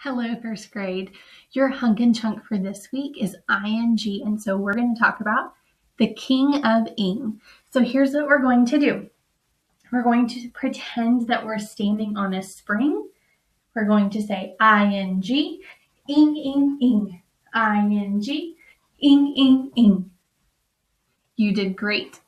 Hello, first grade. Your hunk and chunk for this week is ing, and so we're going to talk about the king of ing. So here's what we're going to do. We're going to pretend that we're standing on a spring. We're going to say ing, ing, ing, ing, ing, ing, ing, ing. You did great.